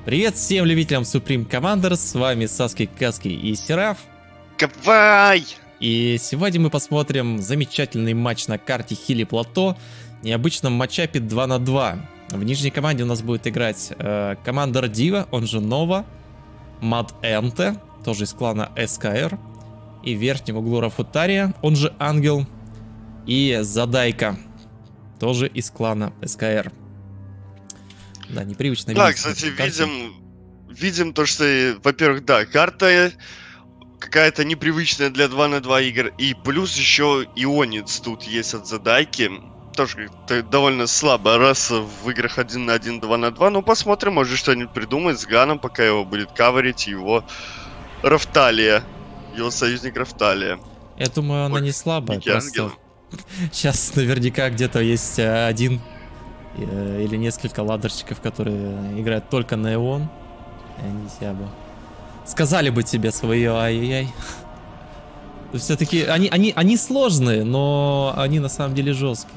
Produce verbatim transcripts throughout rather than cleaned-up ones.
Привет всем любителям Supreme Commander, с вами Саски, Каски и Сераф. Кавай! И сегодня мы посмотрим замечательный матч на карте Хили Плато, необычном матчапе два на два. В нижней команде у нас будет играть э, Командер Дива, он же Нова, Мад Энте, тоже из клана СКР, и в верхнем углу Рафутария, он же Ангел, и Задайка, тоже из клана СКР. Да, непривычно. Да, кстати, видим, видим то, что, во-первых, да, карта какая-то непривычная для два на два игр, и плюс еще ионец тут есть от Задайки. Тоже довольно слабая раса в играх один на один, два на два, но посмотрим, может что-нибудь придумать с Ганом, пока его будет каверить его Рафталия, его союзник Рафталия. Я думаю, она Ой, не слабая, просто ангел. сейчас наверняка где-то есть один или несколько ладерщиков, которые играют только на Ион. И они себя бы сказали бы тебе свое ай-яй-яй. Все-таки они, они, они сложные, но они на самом деле жесткие.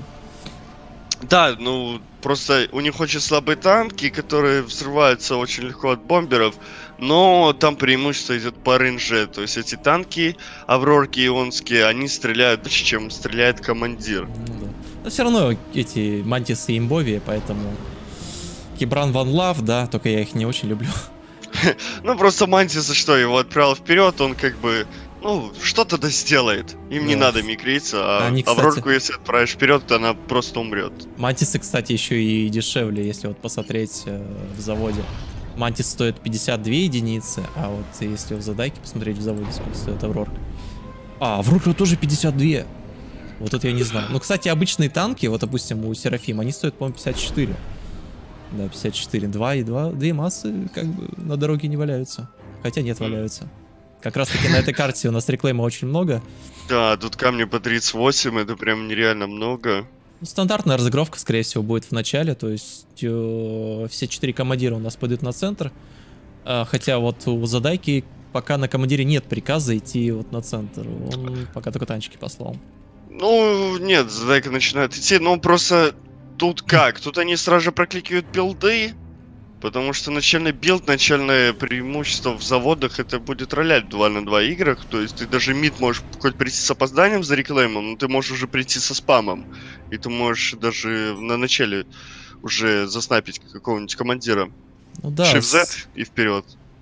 Да, ну просто у них очень слабые танки, которые взрываются очень легко от бомберов, но там преимущество идет по рейнже. То есть эти танки, аврорки ионские, они стреляют дальше, чем стреляет командир. Ну, да. Но все равно эти мантисы имбовые, поэтому Кибран Ван Лав, да, только я их не очень люблю. Ну просто мантиса что, его отправил вперед, он как бы, ну, что-то да сделает. Им Да. не надо микриться, а Они, кстати... аврорку, если отправишь вперед, то она просто умрет. Мантисы, кстати, еще и дешевле, если вот посмотреть э, в заводе. Мантис стоит пятьдесят две единицы, а вот если в задайке посмотреть в заводе, сколько стоит Аврорка. А, Аврорка тоже пятьдесят два. Вот это я не знаю. Ну, кстати, обычные танки, вот, допустим, у Серафима, они стоят, по-моему, пятьдесят четыре. Да, пятьдесят четыре. Два и два, две массы как бы на дороге не валяются. Хотя нет, валяются. Как раз таки на этой карте у нас реклейма очень много. Да, тут камни по тридцать восемь, это прям нереально много. Ну, стандартная разыгровка, скорее всего, будет в начале. То есть э, все четыре командира у нас пойдут на центр. Э, хотя вот у Задайки пока на командире нет приказа идти вот на центр. Он пока только танчики послал. Ну, нет, Задайка начинает идти, но просто тут как? Тут они сразу же прокликивают билды, потому что начальный билд, начальное преимущество в заводах, это будет ролять в два на два играх, то есть ты даже мид можешь хоть прийти с опозданием за реклеймом, но ты можешь уже прийти со спамом, и ты можешь даже на начале уже заснайпить какого-нибудь командира. Ну да. Shift Z с... и вперед.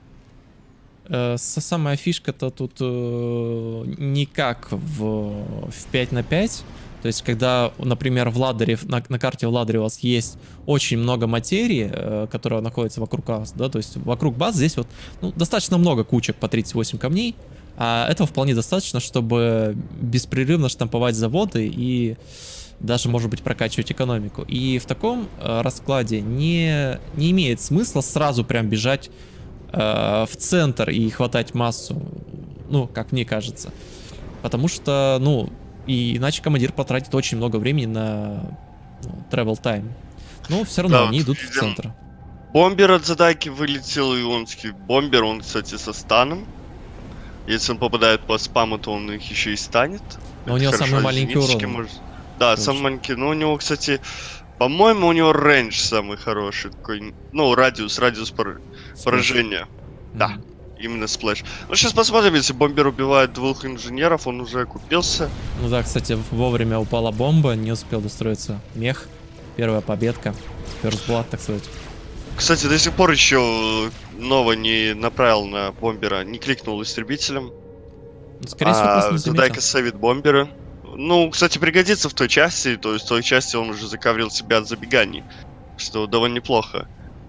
Э, самая фишка-то тут э, не как в, в пять на пять. То есть, когда, например, в ладере, на, на карте в ладере у вас есть очень много материи, э, которая находится вокруг вас, да, то есть вокруг баз здесь вот ну, достаточно много кучек по тридцать восемь камней, а этого вполне достаточно, чтобы беспрерывно штамповать заводы и даже, может быть, прокачивать экономику. И в таком э, раскладе не, не имеет смысла сразу прям бежать э, в центр и хватать массу, ну, как мне кажется. Потому что, ну... И иначе командир потратит очень много времени на ну, travel time. Но все равно Да, они вот идут видим. в центр. Бомбер от Задайки вылетел, ионский бомбер, он, кстати, со станом. Если он попадает по спаму, то он их еще и станет. Но у него Хорошо, самый маленький урон. может... Да, Тоже. самый маленький. Но у него, кстати, по-моему, у него рейндж самый хороший. Такой, ну, радиус, радиус пор... поражения. Mm-hmm. Да, именно сплэш. Ну, сейчас посмотрим, если бомбер убивает двух инженеров, он уже окупился. Ну да, кстати, вовремя упала бомба, не успел достроиться мех. Первая победка. First blood, так сказать. Кстати, до сих пор еще Нова не направил на бомбера, не кликнул истребителем. Скорее всего, просто не заметил. Задайка сейвит бомбера. Ну, кстати, пригодится в той части, то есть в той части он уже закаврил себя от забеганий, что довольно неплохо.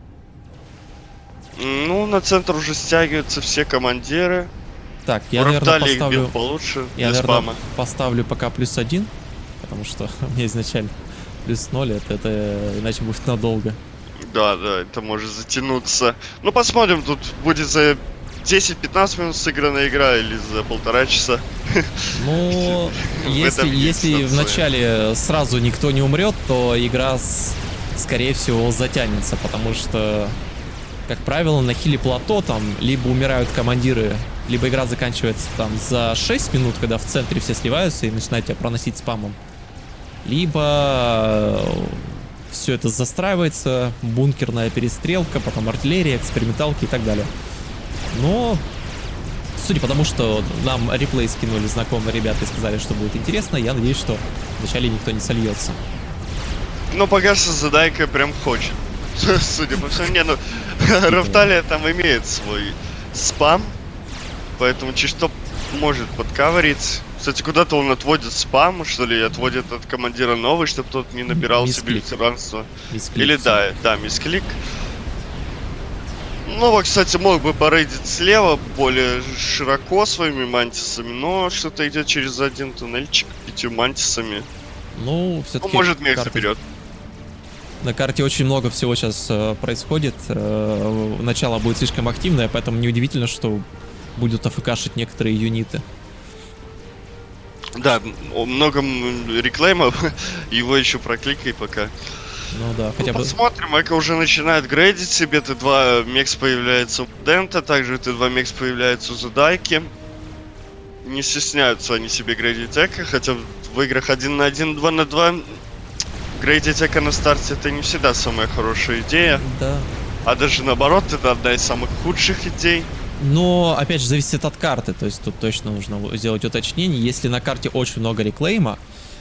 Ну, на центр уже стягиваются все командиры. Так, я, наверное, Рафталия поставлю... получше Я, для наверное, спама. поставлю пока плюс один, потому что у меня изначально плюс ноль, это, это иначе будет надолго. Да, да, это может затянуться. Ну, посмотрим, тут будет за десять-пятнадцать минут сыгранная игра или за полтора часа. Ну, если, если вначале сразу никто не умрет, то игра, с, скорее всего, затянется, потому что, как правило, на Хили Плато там либо умирают командиры, либо игра заканчивается там за шесть минут, когда в центре все сливаются и начинают тебя проносить спамом, либо все это застраивается, бункерная перестрелка, потом артиллерия, эксперименталки и так далее. Но, судя по тому, что нам реплей скинули знакомые ребята и сказали, что будет интересно, я надеюсь, что вначале никто не сольется. Ну, пока что задайка прям хочет. Судя по всему, не, ну, Рафталия там имеет свой спам, поэтому чуть что может подкаверить. Кстати, куда-то он отводит спам, что ли, отводит от командира новый, чтобы тот не набирал себе ветеранство. Или да, да, мисклик. Ну, вот, кстати, мог бы порейдить слева более широко своими мантисами, но что-то идет через один туннельчик пятью мантисами. Ну, все-таки... Ну, может, мех карта... заберет. На карте очень много всего сейчас э, происходит. Э, начало будет слишком активное, поэтому неудивительно, что будут АФКшить некоторые юниты. Да, много реклеймов, его еще прокликай пока. Ну да, хотя ну, бы... Посмотрим, Эко уже начинает грейдить себе, Т два мекс появляется у Дента, также Т два мекс появляется у Задайки. Не стесняются они себе грейдить Эко, хотя в играх один на один, два на два грейдить Эко на старте это не всегда самая хорошая идея. Да. А даже наоборот, это одна из самых худших идей. Но, опять же, зависит от карты, то есть тут точно нужно сделать уточнение. Если на карте очень много реклейма,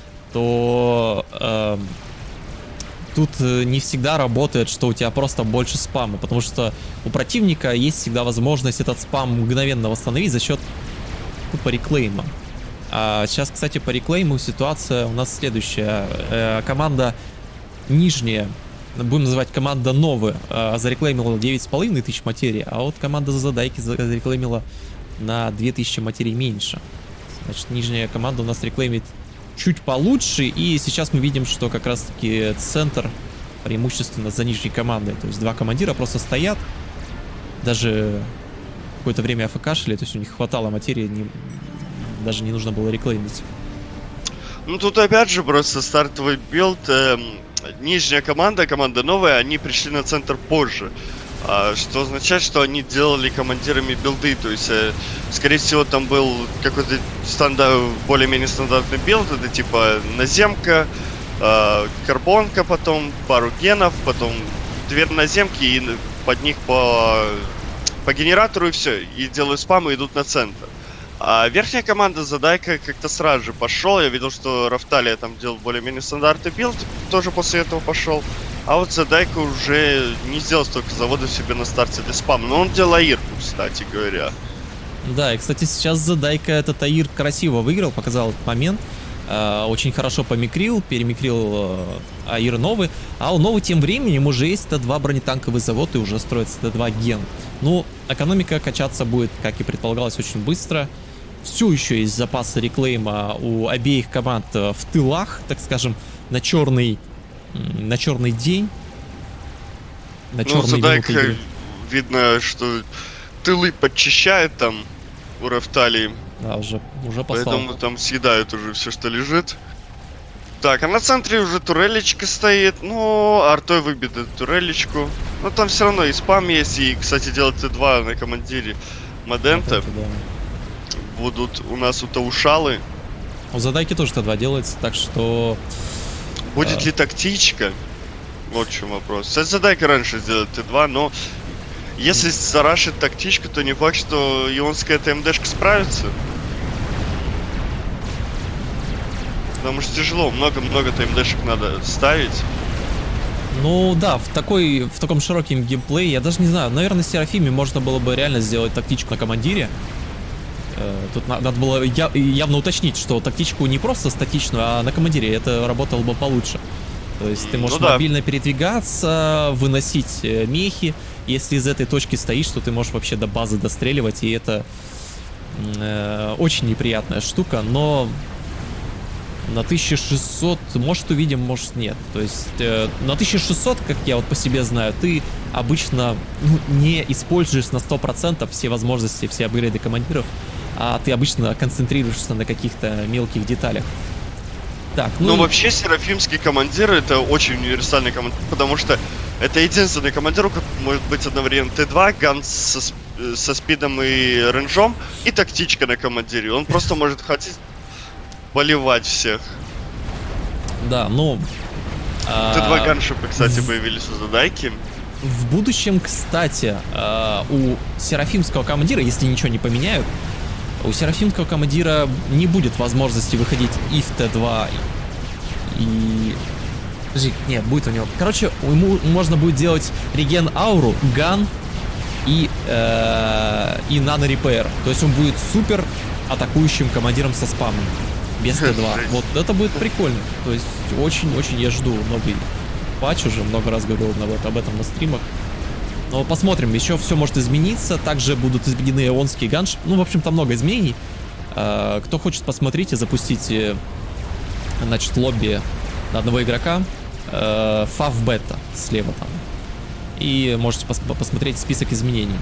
то э, тут не всегда работает, что у тебя просто больше спама, потому что у противника есть всегда возможность этот спам мгновенно восстановить за счет тупо реклейма. А сейчас, кстати, по реклейму ситуация у нас следующая. Э, команда нижняя, будем называть команда новая, э, зареклеймила девять с половиной тысяч материи, а вот команда Задайки зареклеймила на две тысячи материй меньше. Значит, нижняя команда у нас реклеймит чуть получше, и сейчас мы видим, что как раз-таки центр преимущественно за нижней командой. То есть два командира просто стоят, даже какое-то время АФКшили, то есть у них хватало материи, не, даже не нужно было реклеймить. Ну тут опять же просто стартовый билд. Э, нижняя команда, команда новая, они пришли на центр позже. А, что означает, что они делали командирами билды. То есть, э, скорее всего, там был какой-то стандарт, более-менее стандартный билд. Это типа наземка, э, карбонка, потом пару генов, потом две наземки и под них по, по генератору и все. И делают спам и идут на центр. А верхняя команда Задайка как-то сразу же пошел. Я видел, что Рафталия там делал более-менее стандартный билд, тоже после этого пошел. А вот Задайка уже не сделал столько заводов себе на старте для спама. Но он делал Аирку, кстати говоря. Да, и, кстати, сейчас Задайка этот Аир красиво выиграл, показал этот момент. Э, очень хорошо помикрил, перемикрил э, Аир новый. А у новый тем временем уже есть Т два бронетанковый завод и уже строится Т два ген. Ну, экономика качаться будет, как и предполагалось, очень быстро. Все еще есть запасы реклейма у обеих команд в тылах, так скажем, на черный, на черный день. На ну, черный Задайка, видно, что тылы подчищает там у Рафталии. Да, уже, уже послал. Поэтому там съедают уже все, что лежит. Так, а на центре уже турелечка стоит. Ну, артой выбит эту турелечку. Но там все равно и спам есть. И, кстати, делать Т два на командире Мадента. Вот это, да. Будут у нас у Таушалы. У Задайки тоже Т два делается, так что... Будет а... ли тактичка? Вот в чем вопрос. Кстати, Задайка раньше сделает Т два, но... Если зарашит тактичку, то не факт, что ионская ТМДшка справится. Потому что тяжело, много-много ТМДшек надо ставить. Ну да, в такой, в таком широком геймплее, я даже не знаю, наверное, с Серафиме можно было бы реально сделать тактичку на командире. Тут надо было явно уточнить, что тактичку не просто статичную, а на командире это работало бы получше. То есть ты можешь ну, да. мобильно передвигаться, выносить мехи. Если из этой точки стоишь, то ты можешь вообще до базы достреливать, и это э, очень неприятная штука, но на тысяча шестьсот может увидим, может нет. То есть э, на тысяча шестьсот, как я вот по себе знаю, ты обычно ну, не используешь на сто процентов все возможности, все апгрейды командиров, а ты обычно концентрируешься на каких-то мелких деталях. Так, ну, ну и... вообще серафимский командир это очень универсальный командир, потому что это единственный командир, у которого может быть одновременно Т два, ганс со, со спидом и рейнджом, и тактичка на командире. Он просто может хотеть поливать всех. Да, ну... Т два ганшипы, кстати, появились у Задайки. В будущем, кстати, у Серафимского командира, если ничего не поменяют, у Серафимского командира не будет возможности выходить и в Т два, и... Подожди, нет, будет у него... Короче, ему можно будет делать реген ауру, ган и, э, и нано репейр. То есть он будет супер атакующим командиром со спамом. Без Т два. Вот это будет прикольно. То есть очень-очень я жду новый патч, уже много раз говорил об этом на стримах. Но посмотрим, еще все может измениться. Также будут изменены эонские ганшипы. Ну, в общем, там много изменений. Э, кто хочет, посмотрите, запустите, значит, лобби на одного игрока. Фав бета слева там. И можете пос посмотреть список изменений.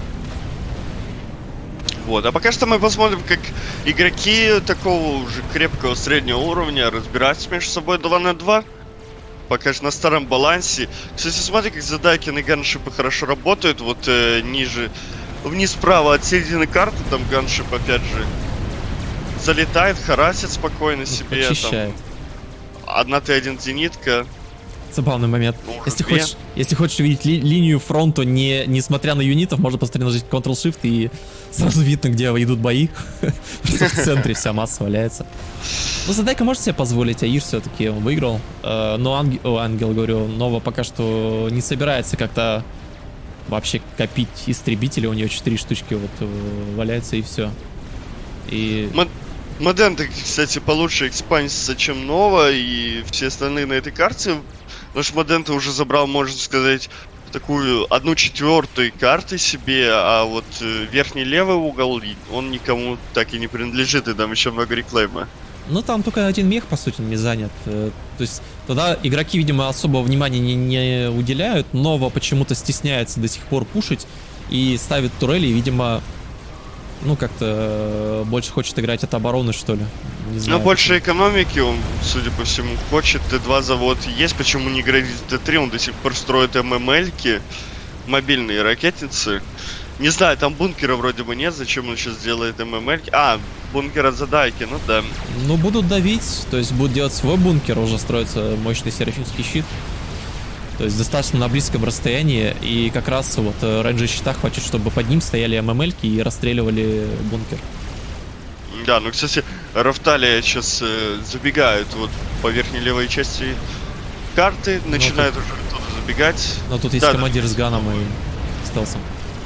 Вот, а пока что мы посмотрим, как игроки такого уже крепкого среднего уровня разбираются между собой два на два. Пока что на старом балансе. Кстати, смотри, как Задайкин и ганшипы хорошо работают. Вот э, ниже, вниз справа от середины карты, там ганшип опять же залетает, харасит спокойно себе. Очищает. Там одна Т один зенитка. Забавный момент. Ну, если хочешь, если хочешь увидеть ли, линию фронта, не, несмотря на юнитов, можно просто нажать контрол-шифт и сразу видно, где идут бои. Просто в центре вся масса валяется. Ну, Задайка может себе позволить, а Ир все-таки он выиграл. Но Ангел, о, Ангел, говорю, Нова пока что не собирается как-то вообще копить истребители. У нее четыре штучки вот валяются и все. И... Моденты, кстати, получше экспансится, чем Нова, и все остальные на этой карте. Потому что Моденты уже забрал, можно сказать, такую одну четвертую карты себе, а вот верхний левый угол, он никому так и не принадлежит, и там еще много реклейма. Ну, там только один мех, по сути, не занят. То есть, тогда игроки, видимо, особого внимания не, не уделяют. Нова почему-то стесняется до сих пор пушить и ставит турели, и, видимо... Ну, как-то больше хочет играть от обороны, что ли. Не знаю, ну, больше экономики он, судя по всему, хочет. Т два завод есть, почему не играет Т три, он до сих пор строит эм эм эль-ки, мобильные ракетницы. Не знаю, там бункера вроде бы нет, зачем он сейчас делает эм эм эль-ки. А, бункер от Задайки, ну да. Ну, будут давить, то есть будут делать свой бункер, уже строится мощный серафимский щит. То есть достаточно на близком расстоянии, и как раз вот рейнджа щита хватит, чтобы под ним стояли эм эм эль-ки и расстреливали бункер. Да, ну, кстати, Рафталия сейчас э, забегают вот по верхней левой части карты, начинают тут... уже оттуда забегать. Но тут есть да, командир да. с ганом и стелсом.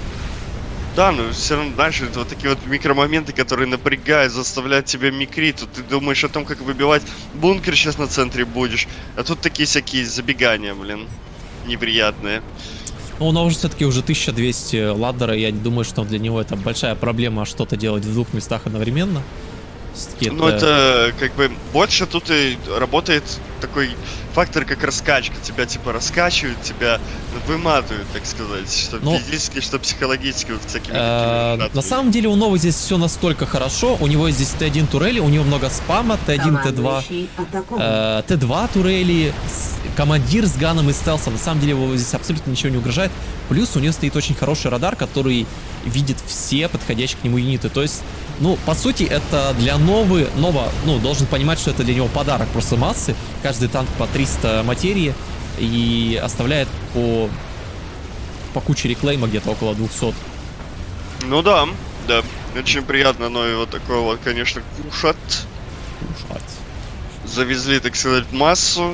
Да, но все равно, знаешь, это вот такие вот микромоменты, которые напрягают, заставляют тебя микрить. Тут ты думаешь о том, как выбивать бункер сейчас на центре будешь. А тут такие всякие забегания, блин, неприятные. Ну, у него уже все-таки уже тысяча двести ладдера, я не думаю, что для него это большая проблема что-то делать в двух местах одновременно. Ну, это... это как бы больше тут и работает такой фактор, как раскачка. Тебя типа раскачивают, тебя выматывают, так сказать. Что ну, физически, что психологически. Вот всякими э, на самом деле у Нового здесь все настолько хорошо. У него здесь Т один турели, у него много спама, Т один, Т два. Э, Т два турели, командир с ганом и стелсом. На самом деле его здесь абсолютно ничего не угрожает. Плюс у него стоит очень хороший радар, который видит все подходящие к нему юниты. То есть, ну, по сути, это для Новы, Нова, ну, должен понимать, что это для него подарок просто массы. Каждый танк по триста материи и оставляет по, по куче реклейма где-то около двухсот. Ну да, да, очень приятно, но его такое вот, конечно, кушать. Кушать. Завезли, так сказать, массу.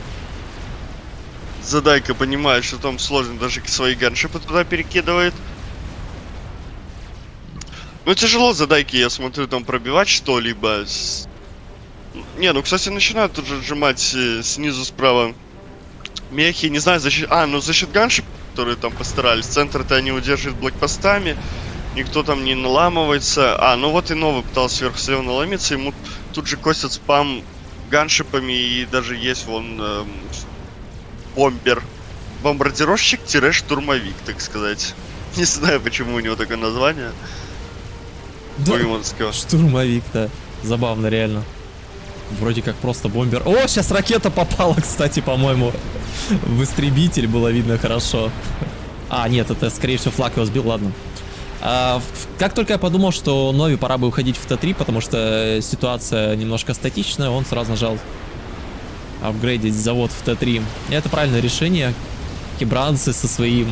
Задайка понимает, что там сложно, даже свои ганшипы туда перекидывает. Ну, тяжело Задайки, я смотрю, там пробивать что-либо. Не, ну, кстати, начинают тут же сжимать э, снизу справа мехи. Не знаю, за счет... А, ну, за счет ганшип, которые там постарались. Центр-то они удерживают блокпостами. Никто там не наламывается. А, ну вот и Нова пытался сверху слева наломиться. Ему тут же косят спам ганшипами. И даже есть вон э, бомбер. Бомбардировщик-штурмовик, так сказать. Не знаю, почему у него такое название. Да, штурмовик-то. Забавно, реально. Вроде как просто бомбер. О, сейчас ракета попала, кстати, по-моему. В истребитель было видно хорошо. А, нет, это, скорее всего, флаг его сбил, ладно. А, как только я подумал, что Нови пора бы уходить в Т три, потому что ситуация немножко статичная, он сразу нажал апгрейдить завод в Т три. И это правильное решение. Кибранцы со своим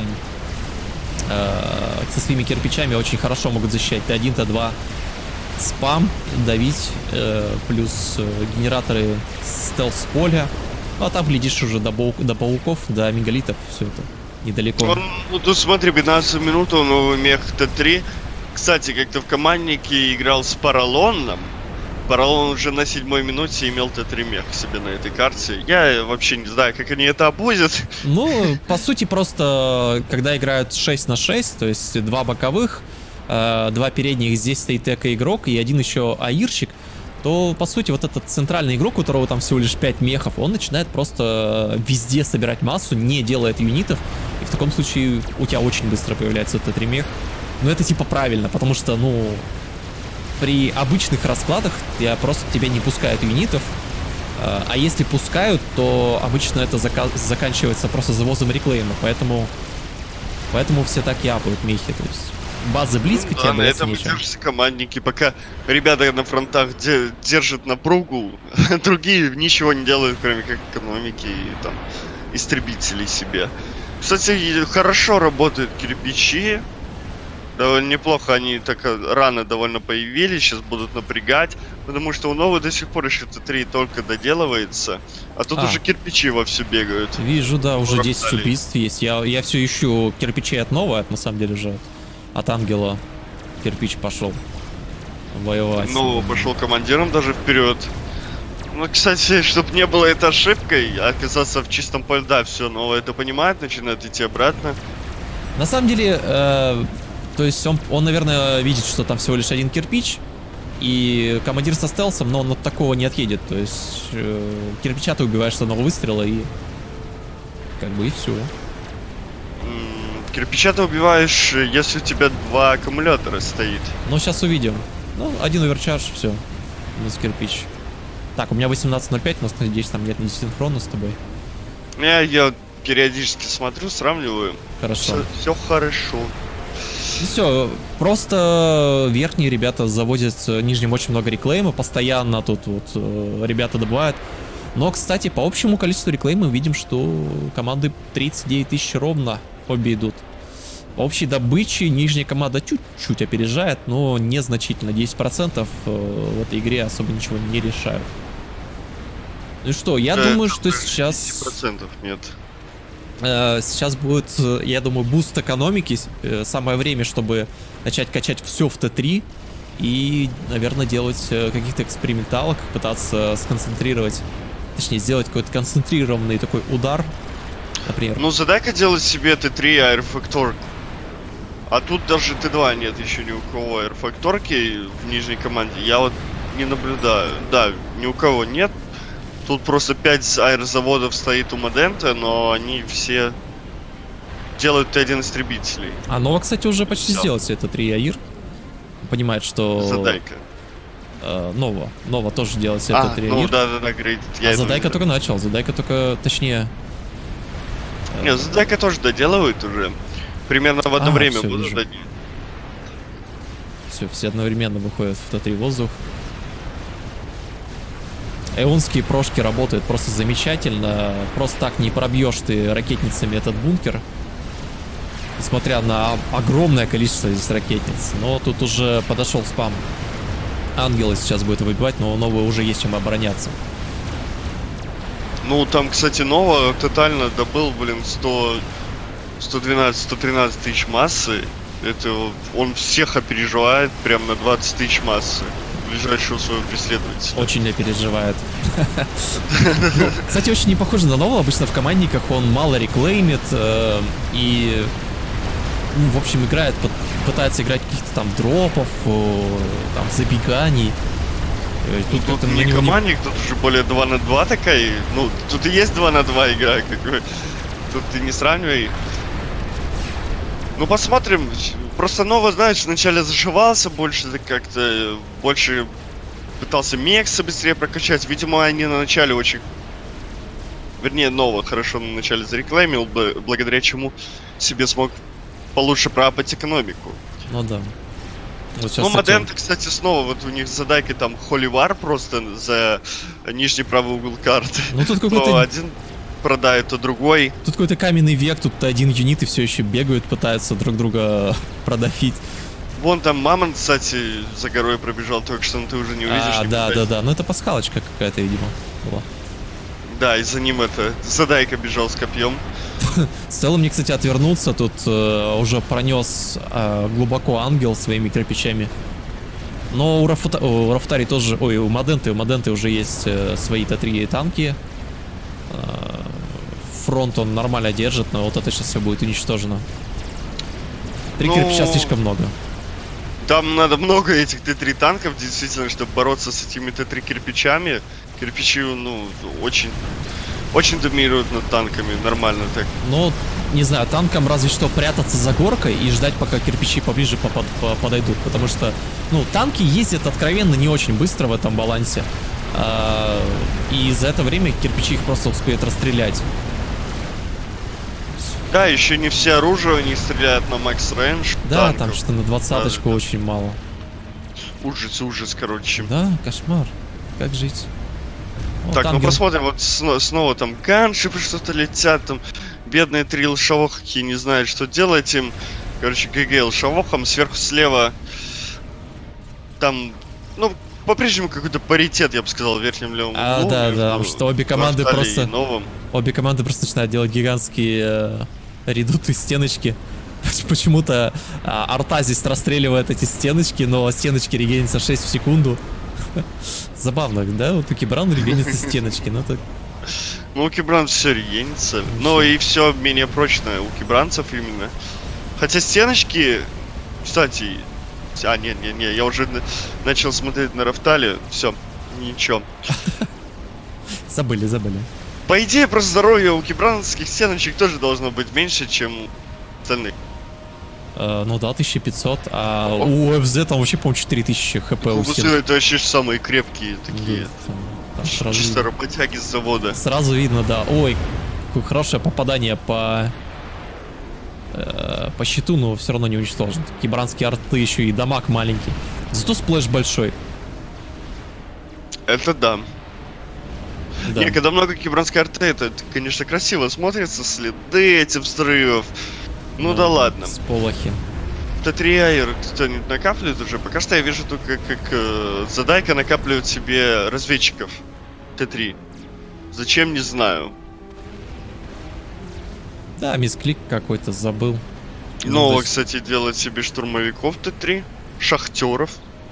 э, со своими кирпичами очень хорошо могут защищать Т один, Т два. Спам, давить, э, плюс э, генераторы стелс поля. Ну, а там глядишь уже до, паук, до пауков, до мегалитов, все это недалеко. Он, ну, тут смотри, пятнадцать минут, он новый мех Т три. Кстати, как-то в команднике играл с Паралоном. Паралон уже на седьмой минуте имел Т три мех себе на этой карте. Я вообще не знаю, как они это обузят. Ну, по сути, просто когда играют шесть на шесть, то есть два боковых, э, два передних, здесь стоит эко-игрок и один еще аирщик, то, по сути, вот этот центральный игрок, у которого там всего лишь пять мехов, он начинает просто везде собирать массу, не делает юнитов, и в таком случае у тебя очень быстро появляется Т три мех. Но это типа правильно, потому что, ну, при обычных раскладах я просто тебя не пускают юнитов, а если пускают, то обычно это зака заканчивается просто завозом реклейма, поэтому, поэтому все так и апают мехи, то есть базы близко, ну, да, тебе на этом и держатся командники, пока ребята на фронтах де держат напругу, другие ничего не делают, кроме как экономики и там истребителей себе. Кстати, хорошо работают кирпичи. Довольно неплохо, они так рано довольно появились, сейчас будут напрягать, потому что у Нового до сих пор еще Т три только доделывается, а тут а. уже кирпичи вовсю бегают. Вижу, да, уже десять убийств есть. Я, я все ищу кирпичей от Нового, на самом деле же от Ангела кирпич пошел воевать. Ну, пошел командиром даже вперед. Ну, кстати, чтобы не было это ошибкой, оказаться в чистом поле, да, все, Новое это понимает, начинает идти обратно. На самом деле... Э То есть он, он, наверное, видит, что там всего лишь один кирпич, и командир со стелсом, но он от такого не отъедет. То есть э, кирпича ты убиваешь с одного выстрела, и как бы и все. Кирпича ты убиваешь, если у тебя два аккумулятора стоит. Ну, сейчас увидим. Ну, один оверчарж, все. Минус кирпич. Так, у меня восемнадцать ноль пять, но, надеюсь, там нет ни синхрона с тобой. Я, я периодически смотрю, сравниваю. Хорошо. Все, все хорошо. Ну все, просто верхние ребята заводят нижним очень много реклейма, постоянно тут вот э, ребята добывают. Но, кстати, по общему количеству реклейма видим, что команды тридцать девять тысяч ровно обе идут. По общей добыче нижняя команда чуть-чуть опережает, но незначительно. десять процентов в этой игре особо ничего не решают. Ну что, я да, думаю, что сейчас... десять процентов нет. Сейчас будет, я думаю, буст экономики. Самое время, чтобы начать качать все в Т три. И, наверное, делать каких-то эксперименталок, пытаться сконцентрировать, точнее, сделать какой-то концентрированный такой удар, например. Ну, задай-ка делать себе Т три аэрофакторку. А тут даже Т два нет еще ни у кого аэрофакторки в нижней команде. Я вот не наблюдаю. Да, ни у кого нет. Тут просто пять аэрозаводов стоит у Модента, но они все делают Т один истребителей. А Нова, кстати, уже почти все. сделал себе Т три Аир. Понимает, что... Задайка. Э, Нова. Нова тоже делает себе а, Т три ну, Аир. да, да, да, грейд. А Задайка только начал. Задайка только, точнее... Э... Не, Задайка тоже доделывает уже. Примерно в одно а, время все, будут одни. Все, все одновременно выходят в Т три воздух. Эонские прошки работают просто замечательно. Просто так не пробьешь ты ракетницами этот бункер. Несмотря на огромное количество здесь ракетниц. Но тут уже подошел спам. Ангелы сейчас будет выбивать, но у Нового уже есть чем обороняться. Ну, там, кстати, Нова тотально добыл, блин, сто, сто двенадцать, сто тринадцать тысяч массы. Это он всех опережает прям на двадцать тысяч массы. Ближайшего своего преследователя. Очень переживает. Кстати, очень не похоже на Нового. Обычно в командниках он мало реклеймит э, и, ну, в общем, играет, пытается играть каких-то там дропов, э, там забеганий. Тут, тут, тут не командник, не... тут уже более два на два такая. Ну, тут и есть два на два игра, как бы. Тут ты не сравнивай. Ну, посмотрим. Просто Нова, знаешь, вначале зашивался больше, как-то больше пытался мексы быстрее прокачать. Видимо, они на начале очень... Вернее, Нова хорошо на начале зарекламил, благодаря чему себе смог получше проапать экономику. Ну да. Вот сейчас Ну, с этим- Моденты, кстати, снова, вот у них задайка там холивар просто за нижний правый угол карты. Ну тут То какой-то один продает, то другой. тут какой-то каменный век, тут один юнит и все еще бегают, пытаются друг друга продавить. Вон там Мамонт, кстати, за горой пробежал только что, но ты уже не увидишь. А, да, никуда. да, да. Ну это пасхалочка какая-то, видимо, была. Да, и за ним это задайка бежал с копьем. Стоило мне, кстати, отвернуться, тут э, уже пронес э, глубоко ангел своими кирпичами. Но у, Рафута, у Рафутари тоже, ой, у Моденты, у Моденты уже есть э, свои Т три танки. Э, фронт он нормально держит, но вот это сейчас все будет уничтожено. Три Ну, кирпича слишком много. Там надо много этих Т три танков, действительно, чтобы бороться с этими Т три кирпичами. Кирпичи, ну, очень, очень доминируют над танками, нормально так. Но, не знаю, танкам разве что прятаться за горкой и ждать, пока кирпичи поближе по- по- подойдут. Потому что, ну, танки ездят откровенно не очень быстро в этом балансе. А, и за это время кирпичи их просто успеют расстрелять. Да, еще не все оружие не стреляют на макс рейндж. Да, танков. там что-то на двадцаточку Да, да. очень мало. Ужас, ужас, короче. Да, кошмар. Как жить? Вот Так, ну ангел. посмотрим, вот сно- снова там ганшипы что-то летят, там бедные три лшавохи не знают, что делать им. Короче, ГГ лшавохам, сверху слева там, ну, по-прежнему какой-то паритет, я бы сказал, в верхнем левом А, углу. да, между да, потому что обе команды Рафтали и просто- Новым. Обе команды просто начинают делать гигантские э, редуты стеночки. Почему-то а, арта здесь расстреливает эти стеночки, но стеночки регенятся шесть в секунду. Забавно, да? Вот у Кибрана регенятся стеночки, ну так... Ну, у кибран все регенится, но и все менее прочное у кибранцев именно. Хотя стеночки, кстати, а, не, не, не, я уже на- начал смотреть на Рафтали, все, ничего. Забыли, забыли. По идее, просто здоровье у кибрановских стеночек тоже должно быть меньше, чем у остальных. Э, ну да, тысяча пятьсот, а у ОФЗ там вообще, по-моему, четыре тысячи хп у Кубусы стен. это вообще ж самые крепкие такие. Да, там- там сразу Чисто видно. работяги с завода. Сразу видно, да. Ой, какое хорошее попадание по... э, по щиту, но все равно не уничтожен. Кибранские арты еще и дамаг маленький. Зато сплэш большой. Это да. Да. Не, когда много кибранской арты, это, это, конечно, красиво смотрится, следы этих взрывов. Ну да, ладно. Сполохи. Т три Айр кто-нибудь накапливает уже? Пока что я вижу только, как э, задайка накапливает себе разведчиков. Т три. Зачем, не знаю. Да, мисклик какой-то забыл. Нового, то есть- кстати, делает себе штурмовиков Т три. Шахтеров.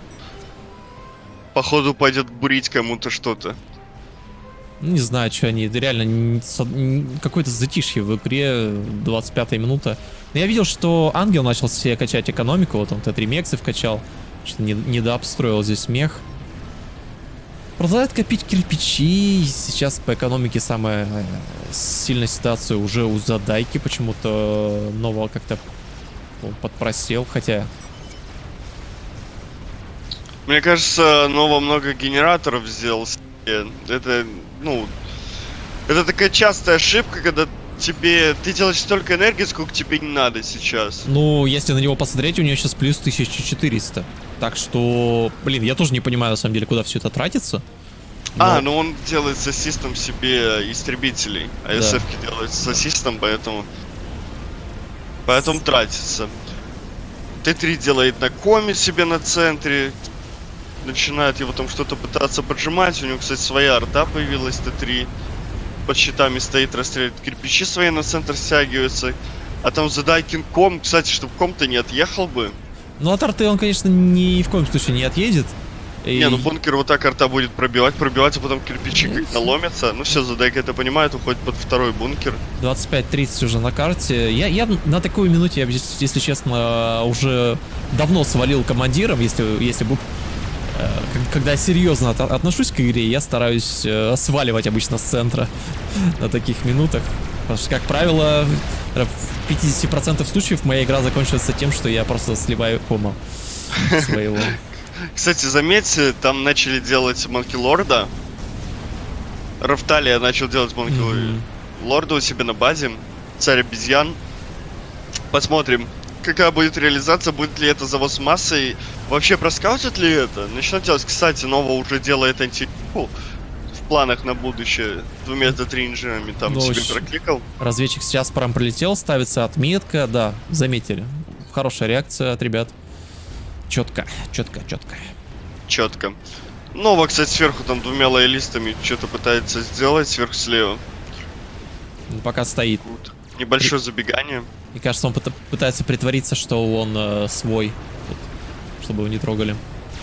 Походу пойдет бурить кому-то что-то. Не знаю, что они, реально, н- с- н- какое-то затишье в игре, двадцать пятая минута. Но я видел, что Ангел начал себе качать экономику, вот он Т три Мексы вкачал, что не, недообстроил здесь мех. Продолжает копить кирпичи, сейчас по экономике самая э, сильная ситуация уже у Задайки, почему-то нового как-то он подпросел, хотя... Мне кажется, Нова много генераторов сделал себе. Это, ну, это такая частая ошибка, когда тебе, ты делаешь столько энергии, сколько тебе не надо сейчас. Ну, если на него посмотреть, у него сейчас плюс тысяча четыреста. Так что, блин, я тоже не понимаю, на самом деле, куда все это тратится. А, Но- ну он делает с ассистом себе истребителей, а Да. эс эф-ки делает с ассистом, поэтому... Поэтому тратится. Т три делает на коме себе на центре. Начинает его там что-то пытаться поджимать. У него, кстати, своя арта появилась, Т три. Под щитами стоит, расстреливает кирпичи свои на центр стягиваются. А там Задайкин ком, кстати, чтобы ком-то не отъехал бы. Ну, от арты он, конечно, ни в коем случае не отъедет. И- Не, ну бункер вот так арта будет пробивать, пробивать, а потом кирпичи Ну, как наломятся. Ну все, Задайка это понимает, уходит под второй бункер. двадцать пять тридцать уже на карте. Я, я на такой минуте, я, бы, ес- если честно, уже давно свалил командиром, если, если бы... э, к- Когда я серьезно от- отношусь к игре, я стараюсь э, сваливать обычно с центра на таких минутах. Потому что, как правило, в пятьдесят процентов случаев моя игра закончивается тем, что я просто сливаю кома своего. Кстати, заметьте, там начали делать Монки Лорда. Рафталия начал делать Монки Мгм. Лорда у себя на базе. Царь обезьян. Посмотрим, какая будет реализация, будет ли это завоз массой, вообще проскаутят ли это? Начнут делать, кстати, Нова уже делает анти в планах на будущее двумя Т три инженерами, там Ну, себе щ- прокликал. Разведчик сейчас прям пролетел, ставится отметка, да, заметили. Хорошая реакция от ребят. Четко, четко, четко. Четко. Нова, кстати, сверху там двумя лоялистами что-то пытается сделать, сверху слева. Пока стоит. Вот. Небольшое забегание. Мне кажется, он пыта- пытается притвориться, что он э, свой, вот, чтобы его не трогали.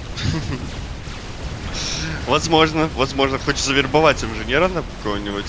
Возможно, возможно, хочет завербовать инженера на какого-нибудь.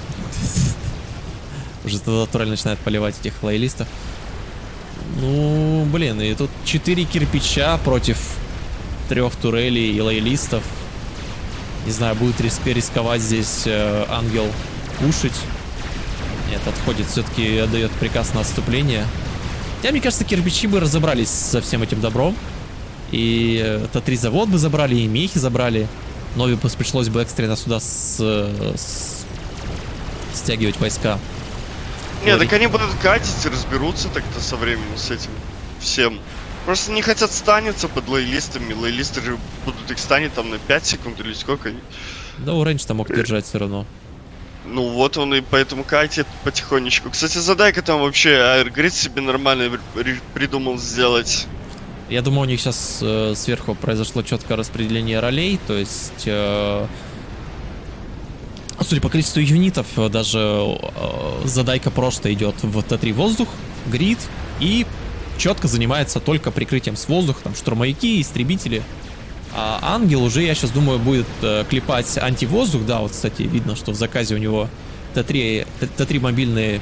Уже тогда натурально начинает поливать этих лоялистов. Ну, блин, и тут четыре кирпича против трех турелей и лоялистов. Не знаю, будет рис- рисковать здесь э, ангел пушить. Нет, отходит, все-таки отдает приказ на отступление. Хотя, мне кажется, кирпичи бы разобрались со всем этим добром. И э, Т три завод бы забрали, и мехи забрали. Нови пришлось бы экстренно сюда с, с- стягивать войска. Нет, Лови- так они будут катить, разберутся так-то со временем с этим всем. Просто не хотят станиться под лоялистами. Лоялисты же будут их станет там на пять секунд или сколько. Да, у Рейндж там мог держать все равно. Ну вот он и поэтому катит потихонечку. Кстати, Задайка там вообще аэргрид себе нормально ри- придумал сделать. Я думаю, у них сейчас э, сверху произошло четкое распределение ролей, то есть, э, судя по количеству юнитов, э, даже э, задайка просто идет в Т три воздух, грид, и четко занимается только прикрытием с воздуха, там штурмовики, истребители. А ангел уже, я сейчас думаю, будет э, клепать антивоздух, да, вот, кстати, видно, что в заказе у него Т три, Т три мобильные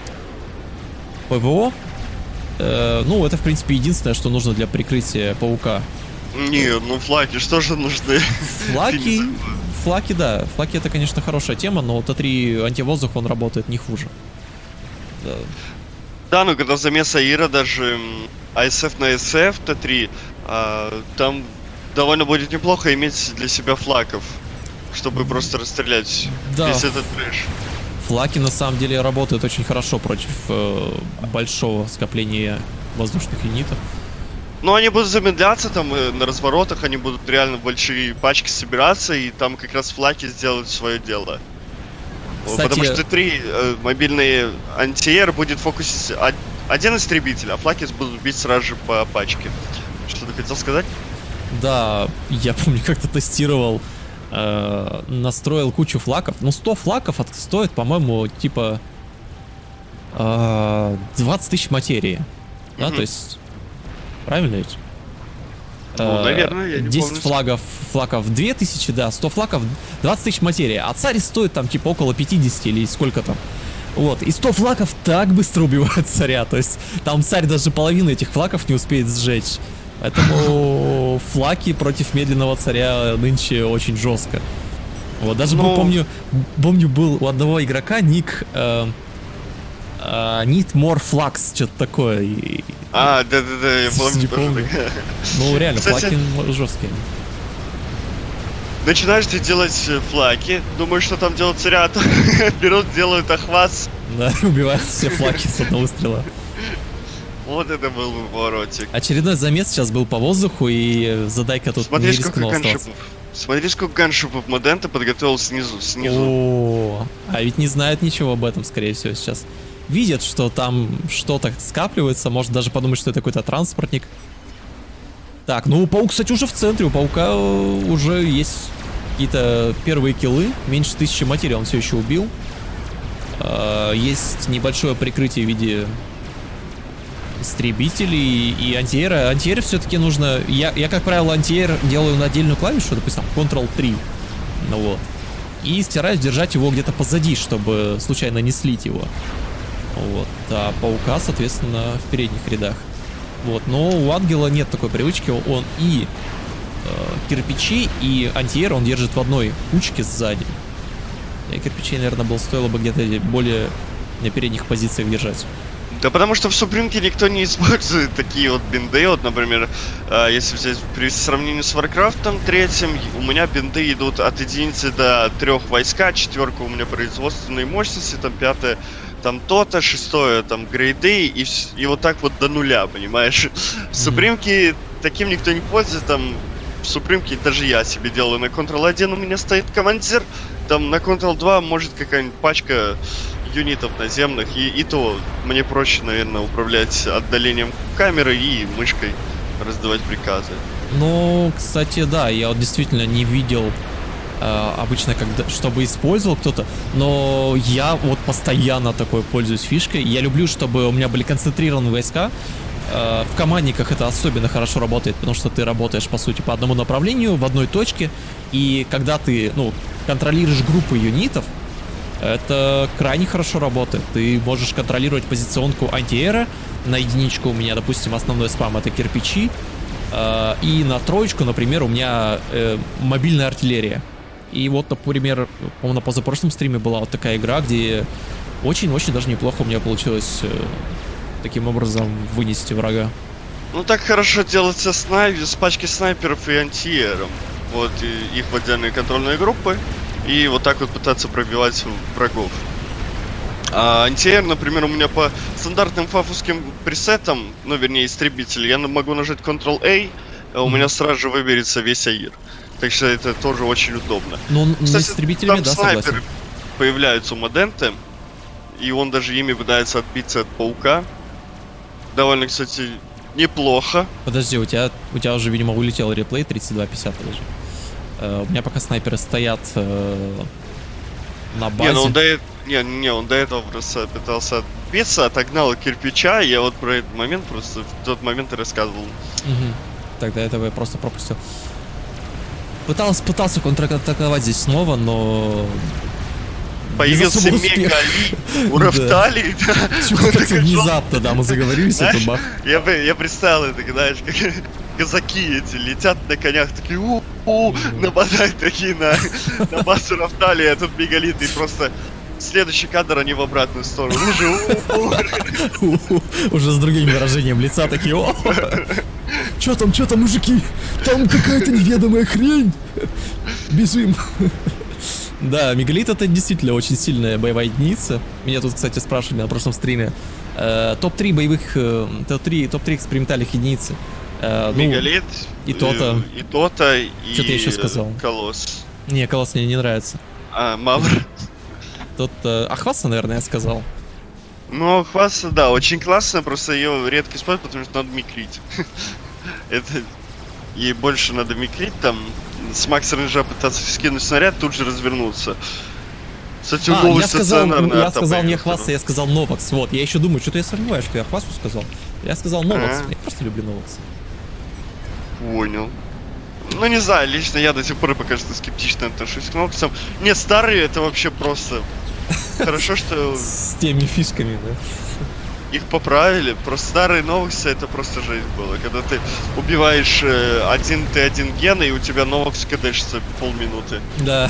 ПВО. Э, ну, это, в принципе, единственное, что нужно для прикрытия паука. Не, ну флаги, что же нужны? Флаки, флаки, да. Флаки это, конечно, хорошая тема, но Т три антивоздух, он работает не хуже. Да. Да, ну когда замес Аира даже м, А С Ф на С Ф Т три, а, там довольно будет неплохо иметь для себя флаков, чтобы просто расстрелять Да. весь этот трэш. Флаки, на самом деле, работают очень хорошо против э, большого скопления воздушных юнитов. Но они будут замедляться там э, на разворотах, они будут реально большие пачки собираться, и там как раз флаки сделают свое дело. Вот, Кстати- Потому что Т три э, мобильный антиэр будет фокусить од- один истребитель, а флаки будут бить сразу же по пачке. Что ты хотел сказать? Да, я помню, как-то тестировал, э, настроил кучу флаков. Ну, сто флаков от- стоит, по-моему, типа э, двадцать тысяч материи. Да, Мгм. то есть... Правильно ведь? Ну, Э, наверное, я не десять помню. флагов, флаков две тысячи, да, сто флаков двадцать тысяч материи. А царь стоит там типа около пятьдесят или сколько там. Вот, и сто флаков так быстро убивают царя. То есть там царь даже половину этих флаков не успеет сжечь. Поэтому флаки против медленного царя нынче очень жестко. Вот, даже был, Ну- помню, помню, был у одного игрока ник э, э, Need More Flux, что-то такое. И- А, да-да-да, я помню Не тоже помню. такое. ну, реально, Кстати- флаки жесткие. Начинаешь ты делать э, флаки, думаешь, что там делают царя, то берут, делают ахваз. Да, убивают все флаки с одного выстрела. Вот это был бы поворотик. Очередной замес сейчас был по воздуху, и задайка тут Смотри, не сколько рискнул ганшипов. оставаться. Смотри, сколько ганшипов Модента подготовил снизу, снизу. О, а ведь не знает ничего об этом, скорее всего, сейчас. Видят, что там что-то скапливается, может даже подумать, что это какой-то транспортник. Так, ну паук, кстати, уже в центре, у паука э, уже есть какие-то первые киллы, меньше тысячи материи он все еще убил. Э, Есть небольшое прикрытие в виде истребителей и антиэра. Антиэр все-таки нужно... Я, я, как правило, антиэр делаю на отдельную клавишу, допустим, контрол три. Ну вот. И стараюсь держать его где-то позади, чтобы случайно не слить его. Вот. А паука, соответственно, в передних рядах. Вот. Но у ангела нет такой привычки. Он и э, кирпичи, и антиэр он держит в одной кучке сзади. И кирпичей, наверное, было стоило бы где-то более на передних позициях держать. Да потому что в Супринке никто не использует такие вот бинды. Вот, например, э, если взять при сравнении с Варкрафтом третьим, у меня бинды идут от единицы до трех войска, четверка у меня производственной мощности, там пятая там то-то, шестое там грейды, и, и вот так вот до нуля, понимаешь? В Супримке таким никто не пользуется, там в Супримке даже я себе делаю. На контрол один у меня стоит командир, там на контрол два может какая-нибудь пачка юнитов наземных, и, и то мне проще, наверное, управлять отдалением камеры и мышкой раздавать приказы. Ну, кстати, да, я вот действительно не видел э, обычно, когда, чтобы использовал кто-то, но я вот постоянно такой пользуюсь фишкой. Я люблю, чтобы у меня были концентрированы войска. Э, в командниках это особенно хорошо работает, потому что ты работаешь, по сути, по одному направлению, в одной точке, и когда ты, ну, контролируешь группы юнитов, это крайне хорошо работает. Ты можешь контролировать позиционку антиэра. На единичку у меня, допустим, основной спам — это кирпичи. Э, и на троечку, например, у меня э, мобильная артиллерия. И вот, например, по-моему, на позапрошлом стриме была вот такая игра, где очень-очень даже неплохо у меня получилось э, таким образом вынести врага. Ну так хорошо делается снайп, с пачки снайперов и антиэром. Вот, и их в отдельные контрольные группы. И вот так вот пытаться пробивать врагов. А антиэр, например, у меня по стандартным фафовским пресетам, ну, вернее, истребитель, я могу нажать контрол эй, а у меня сразу же выберется весь АИР. Так что это тоже очень удобно. Ну, кстати, с истребителями, там да, снайперы согласен. Появляются у Моденте, и он даже ими пытается отбиться от паука. Довольно, кстати, неплохо. Подожди, у тебя, у тебя уже, видимо, улетел реплей тридцать два пятьдесят даже. Uh, у меня пока снайперы стоят uh, на базе. Не, ну он до, э... не, не, он до этого просто пытался отбиться, отогнал кирпича, я вот про этот момент просто в тот момент и рассказывал. Угу. Тогда этого я просто пропустил. Пытался, пытался контратаковать здесь снова, но... Появился мега-ли у Рафтали. Чего как внезапно, да, мы заговорились, это бах. Я представил это, знаешь, как казаки эти летят на конях, такие у-у, нападают такие на, на базу Рафтали, а тут мегалит, и просто следующий кадр они в обратную сторону. Уже с другим выражением лица такие, о, чё там, чё там, мужики, там какая-то неведомая хрень, бежим. Да, мегалит — это действительно очень сильная боевая единица. Меня тут, кстати, спрашивали на прошлом стриме. Э, топ три боевых, э, топ три, топ три экспериментальных единиц. Э, мегалит, ну, и то-то. И то-то, и что-то я еще сказал. Колосс. Не, Колосс мне не нравится. А, Мавр. Тот, э, Ахваса, наверное, я сказал. Ну, Ахваса, да, очень классно, просто ее редко используют, потому что надо микрить. Это... Ей больше надо микрить, там, с Макс рейнджа пытаться скинуть снаряд, тут же развернуться. Кстати, а, новый я сказал, я сказал не Ахваса, Ахваса, я сказал Новакс. Вот, я еще думаю, что-то я сомневаюсь, что я Ахвасу сказал. Я сказал Новакс, я просто люблю Новакс. Понял. Ну, не знаю, лично я до сих пор пока что скептично отношусь к Новаксам. Не, старые это вообще просто... Хорошо, что... С теми фишками, да? Их поправили, просто старые Новаксы это просто жизнь была. Когда ты убиваешь э, один ты один ген, и у тебя Новакс кдэшится полминуты. Да.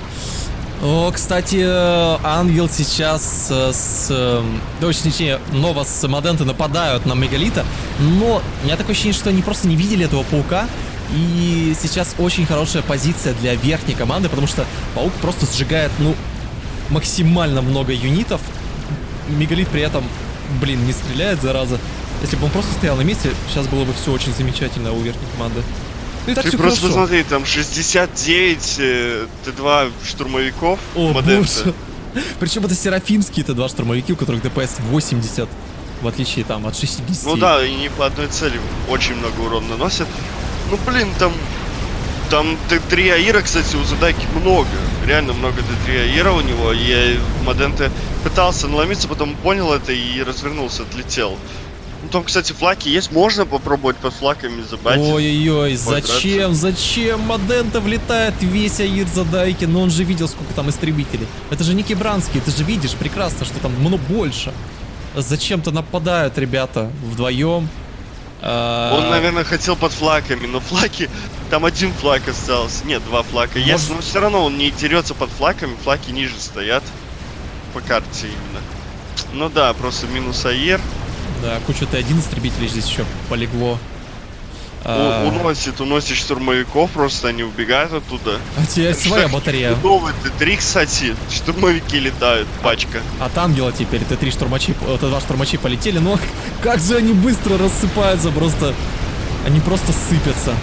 О, кстати, Ангел сейчас с... Да, точнее, Нова с Моденте нападают на Мегалита, но у меня такое ощущение, что они просто не видели этого паука, и сейчас очень хорошая позиция для верхней команды, потому что паук просто сжигает, ну, максимально много юнитов. Мегалит при этом, блин, не стреляет, зараза. Если бы он просто стоял на месте, сейчас было бы все очень замечательно у верхней команды. Ну и так ты все просто хорошо. посмотри, там шестьдесят девять э, тэ два штурмовиков. О, боже. Причем это серафимские тэ два штурмовики, у которых ДПС восемьдесят, в отличие там от шестидесяти. Ну да, и не по одной цели очень много урона наносят. Ну блин, там... Там тэ три Аира, кстати, у Задайки много. Реально много тэ три Аира у него. Я в Моденте пытался наломиться, потом понял это и развернулся, отлетел. Ну там, кстати, флаки есть. Можно попробовать под флаками забайтить. Ой-ой-ой, зачем, зачем Моденте влетает весь Аир Задайки? Но он же видел, сколько там истребителей. Это же не Кибранский, ты же видишь прекрасно, что там много больше. Зачем-то нападают ребята вдвоем. Он, наверное, хотел под флаками, но флаки... Там один флаг остался. Нет, два флага Может... есть, но все равно он не дерется под флаками, флаки ниже стоят. По карте именно. Ну да, просто минус Аир. Да, куча тэ один истребителей здесь еще полегло. А... Уносит, уносит штурмовиков, просто они убегают оттуда. А теперь своя батарея. Новый Т три, кстати, штурмовики летают, пачка. От ангела теперь Т три штурмачи, Т два штурмачи полетели, но как же они быстро рассыпаются, просто... Они просто сыпятся.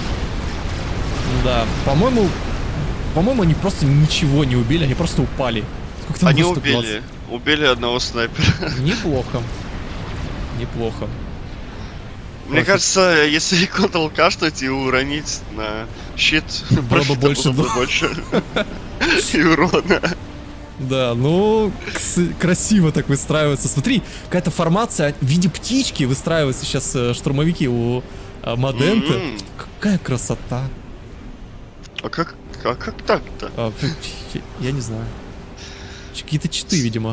Да, по-моему, по-моему, они просто ничего не убили, они просто упали. Они убили, убили одного снайпера. Неплохо. Неплохо. Мне Просто... кажется, если Ctrl кашлять и уронить на щит, было бы больше, больше и урона. Да, ну, красиво так выстраивается. Смотри, какая-то формация в виде птички выстраиваются сейчас штурмовики у Моденты. Mm-hmm. Какая красота. А как, а как так-то? А, я не знаю. Какие-то читы, видимо.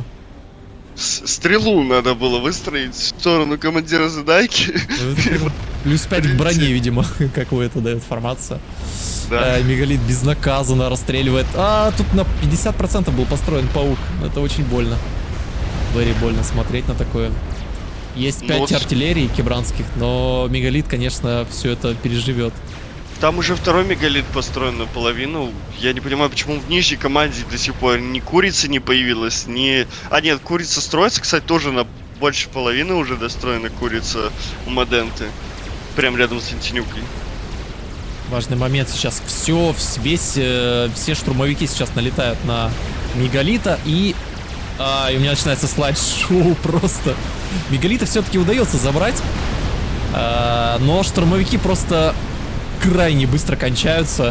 Стрелу надо было выстроить в сторону командира задайки. Плюс пять к броне, видимо, какую-то дает формация. Да. А, мегалит безнаказанно расстреливает. А, тут на пятьдесят процентов был построен паук. Это очень больно. Very больно смотреть на такое. Есть пять ну, артиллерий кибранских, но мегалит, конечно, все это переживет. Там уже второй мегалит построен наполовину. Я не понимаю, почему в нижней команде до сих пор ни курица не появилась, ни... А нет, курица строится, кстати, тоже на больше половины уже достроена курица у Моденты. Прям рядом с Антинюкой. Важный момент сейчас. Все, весь, э, все штурмовики сейчас налетают на мегалита и... А, и у меня начинается слайд-шоу просто. Мегалита все-таки удается забрать. А, но штурмовики просто... крайне быстро кончаются.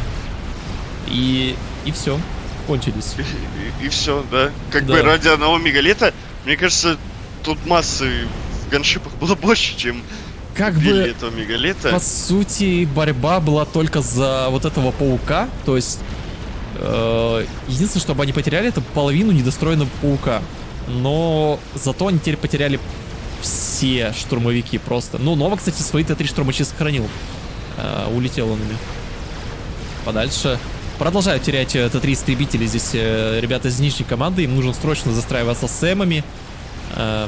И, и все. Кончились. И, и, и все, да. Как да. бы ради одного мегалита, мне кажется, тут массы в ганшипах было больше, чем как бы этого мегалита. По сути, борьба была только за вот этого паука. То есть, э, единственное, чтобы они потеряли, это половину недостроенного паука. Но зато они теперь потеряли все штурмовики просто. Ну, Нова, кстати, свои Т три штурмачи сохранил. Uh, улетел он ими подальше. Продолжают терять Т три истребители здесь uh, ребята из нижней команды. Им нужно срочно застраиваться с эмами. Uh,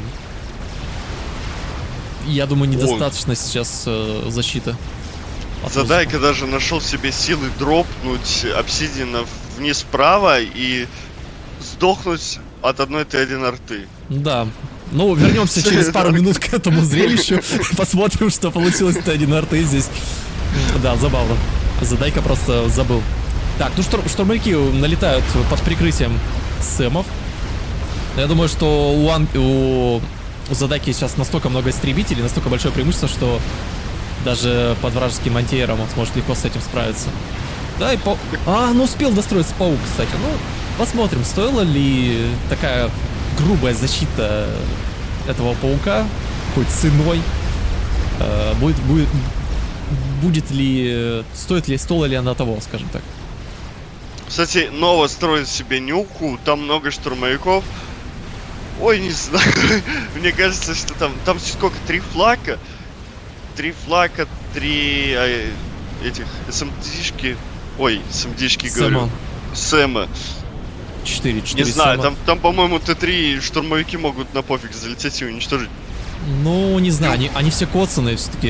я думаю, недостаточно Ой. сейчас uh, защита. Задайка даже нашел себе силы дропнуть обсидиана вниз вправо и сдохнуть от одной Т один арты. Да. Ну, вернемся через пару минут к этому зрелищу. Посмотрим, что получилось Т один арты здесь. Да, забавно. Задайка просто забыл. Так, ну штур штурмовики налетают под прикрытием сэмов. Я думаю, что у, Ан у... у Задайки сейчас настолько много истребителей, настолько большое преимущество, что даже под вражеским антиэром он сможет легко с этим справиться. Да, и паук... А, ну успел достроиться паук, кстати. Ну, посмотрим, стоила ли такая грубая защита этого паука хоть ценой. Э, будет, будет, будет ли, стоит ли, стоила ли она того, скажем так. Кстати, Нова строит себе нюку, там много штурмовиков. Ой, не знаю, мне кажется, что там, там сколько, три флака? Три флака, три а, этих СМДшки, ой, СМДшки говорю, Сэма. четыре, четыре Не знаю, Сэма. там, там по-моему, Т три штурмовики могут на пофиг залететь и уничтожить. Ну, не знаю, они, они все коцаные все-таки.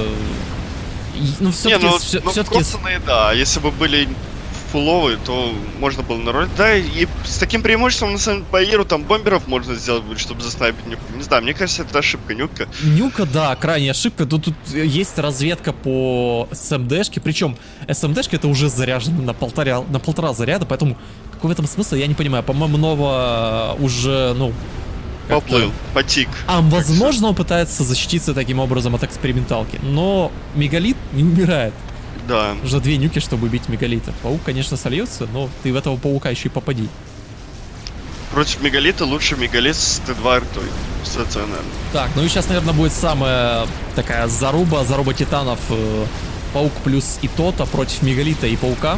Ну, все-таки... Не, ну, все, ну все-таки... коцаные, да, если бы были фуловые, то можно было наролить. Да, и с таким преимуществом, на самом деле, по Иру там бомберов можно сделать будет, чтобы заснайпить нюку. Не знаю, мне кажется, это ошибка, нюка. Нюка, да, крайняя ошибка. Тут, тут есть разведка по СМДшке, причем СМДшка это уже заряжена на полтора, на полтора заряда, поэтому какой в этом смысл, я не понимаю. По-моему, Нова уже, ну... Поплыл, потик. А, возможно, он пытается защититься таким образом от эксперименталки, но Мегалит не умирает. Да. Нужно две нюки, чтобы убить Мегалита. Паук, конечно, сольется, но ты в этого паука еще и попади. Против Мегалита лучше Мегалит с Т два артой. Стационарно. Так, ну и сейчас, наверное, будет самая такая заруба, заруба титанов. Э, Паук плюс Итота против Мегалита и Паука.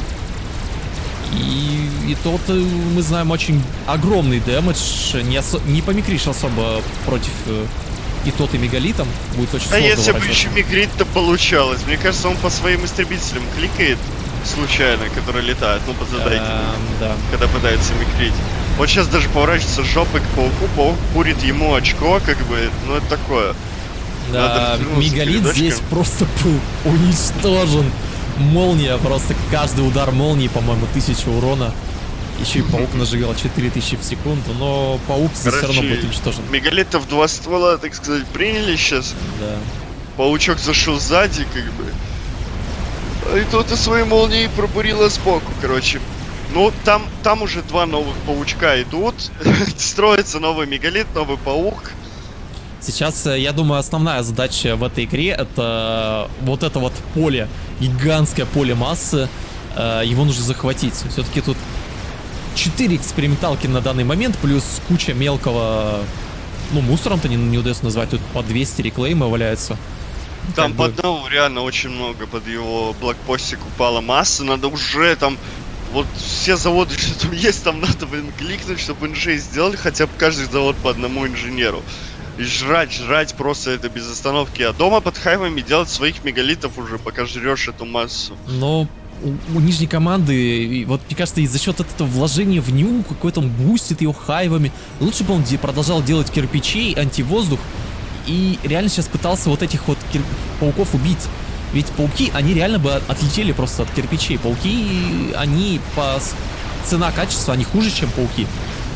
И Итота, мы знаем, очень огромный дэмэдж. Не, не помикришь особо против... Э, и тот и Мегалитом будет очень а сложно. А если бы еще Мегалит-то получалось, мне кажется, он по своим истребителям кликает случайно, которые летают, ну по задайке, эм, да. когда пытается микрить. Вот сейчас даже поворачивается жопой к пауку, паук курит ему очко, как бы, ну это такое. Да, мегалит здесь просто был уничтожен. Молния, просто каждый удар молнии, по-моему, тысяча урона. Еще и паук нажигал четыре тысячи в секунду, но паук здесь все равно будет уничтожен. Мегалитов два ствола, так сказать, приняли сейчас. Да. Паучок зашел сзади, как бы. И тут и своей молнией пробурило сбоку, короче. Ну, там, там уже два новых паучка идут. Строится новый мегалит, новый паук. Сейчас, я думаю, основная задача в этой игре — это вот это вот поле, гигантское поле массы. Его нужно захватить. Все-таки тут четыре эксперименталки на данный момент, плюс куча мелкого, ну, мусором-то не, не удается назвать. Тут по двести реклейма валяется. Там как под бы... одного реально очень много под его блокпостик упала масса. Надо уже там... Вот все заводы, что там есть, там надо, блин, кликнуть, чтобы инжей сделали хотя бы каждый завод по одному инженеру. И жрать, жрать просто это без остановки. А дома под хайвами делать своих мегалитов уже, пока жрешь эту массу. Но у, у нижней команды, вот мне кажется, и за счет этого вложения в ню, какой-то он бустит его хайвами. Лучше бы он продолжал делать кирпичей, антивоздух. И реально сейчас пытался вот этих вот пауков убить. Ведь пауки, они реально бы отлетели просто от кирпичей. Пауки, они по цена-качество, они хуже, чем пауки.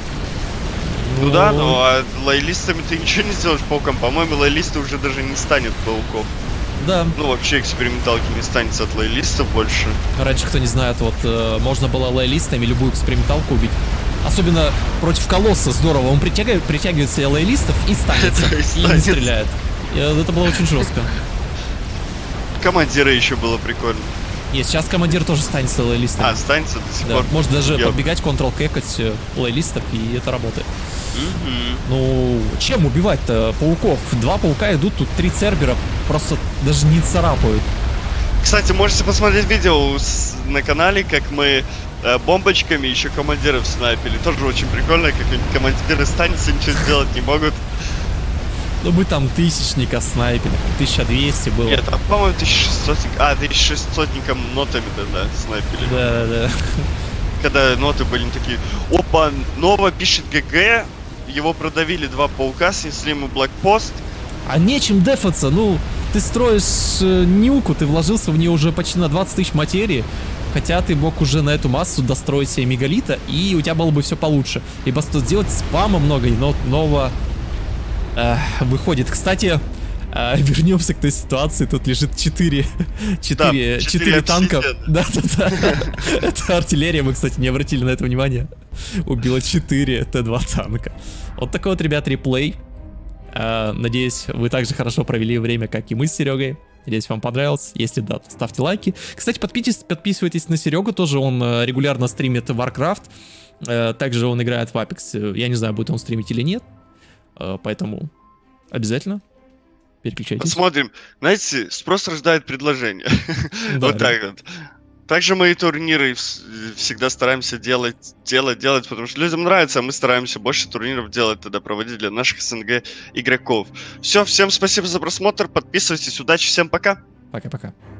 Ну, ну да, но а лоялистами ты ничего не сделаешь паукам. По-моему, лоялисты уже даже не станет пауков. Да. Ну, вообще эксперименталки не станет от лоялистов больше. Раньше, кто не знает, вот э, можно было лоялистами любую эксперименталку убить. Особенно против колосса здорово. Он притягивает, притягивает себе лоялистов и станется. И не стреляет. И это было очень жестко. Командира еще было прикольно. Нет, сейчас командир тоже станется лоялистом. А, станется до сих да. пор. Может даже Я... подбегать, контрол-кекать лоялистов, и это работает. Mm-hmm. Ну, чем убивать-то пауков? Два паука идут, тут три цербера просто даже не царапают. Кстати, можете посмотреть видео с, на канале, как мы э, бомбочками еще командиров снайпили. Тоже очень прикольно, как командиры станется ничего сделать не могут. Ну мы там тысячника снайпили, тысяча двести было. Нет, а по-моему тысяча шестьсот, а, тысяча шестисотником нотами тогда снайпили. Да, да, да. Когда ноты были такие, опа, Нова пишет ГГ, его продавили два паука, снесли ему блокпост. А нечем дефаться, ну, ты строишь э, нюку, ты вложился в нее уже почти на двадцать тысяч материи, хотя ты мог уже на эту массу достроить себе мегалита, и у тебя было бы все получше. Либо сделать спама много, но Нова... выходит. Кстати, э, вернемся к той ситуации. Тут лежит четыре танка. Да, да, да. Это артиллерия. Мы, кстати, не обратили на это внимание. Убила четыре Т два танка. Вот такой вот, ребят, реплей. Э, надеюсь, вы также хорошо провели время, как и мы с Серегой. Надеюсь, вам понравилось. Если да, то ставьте лайки. Кстати, подписывайтесь, подписывайтесь на Серегу. Тоже он э, регулярно стримит Warcraft. Э, также он играет в Apex. Я не знаю, будет он стримить или нет. Поэтому обязательно переключайтесь. Посмотрим. Знаете, спрос рождает предложение. Да. Вот так вот. Также мы и турниры всегда стараемся делать, делать, делать, потому что людям нравится, а мы стараемся больше турниров делать, тогда проводить для наших СНГ игроков. Все, всем спасибо за просмотр, подписывайтесь, удачи, всем пока. Пока-пока.